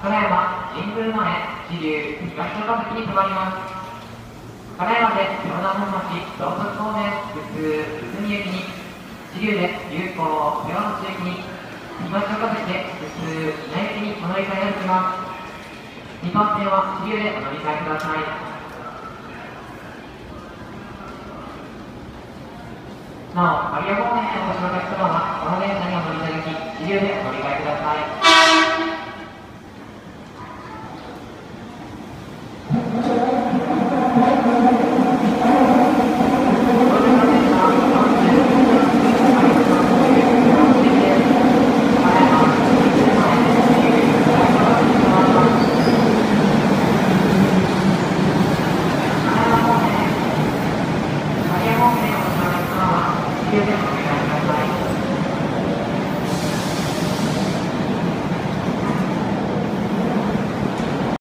金山神宮前支流東岡崎に停まります。金山で湘南本町道徳方面普通宇都宮駅に、支流で有効山口駅に、東岡崎で普通稲駅にお乗り換えができます。2番線は支流でお乗り換えください。なお、刈谷方面へお越しのお客様はこの電車にお乗りいただき、支流でお乗り換えください。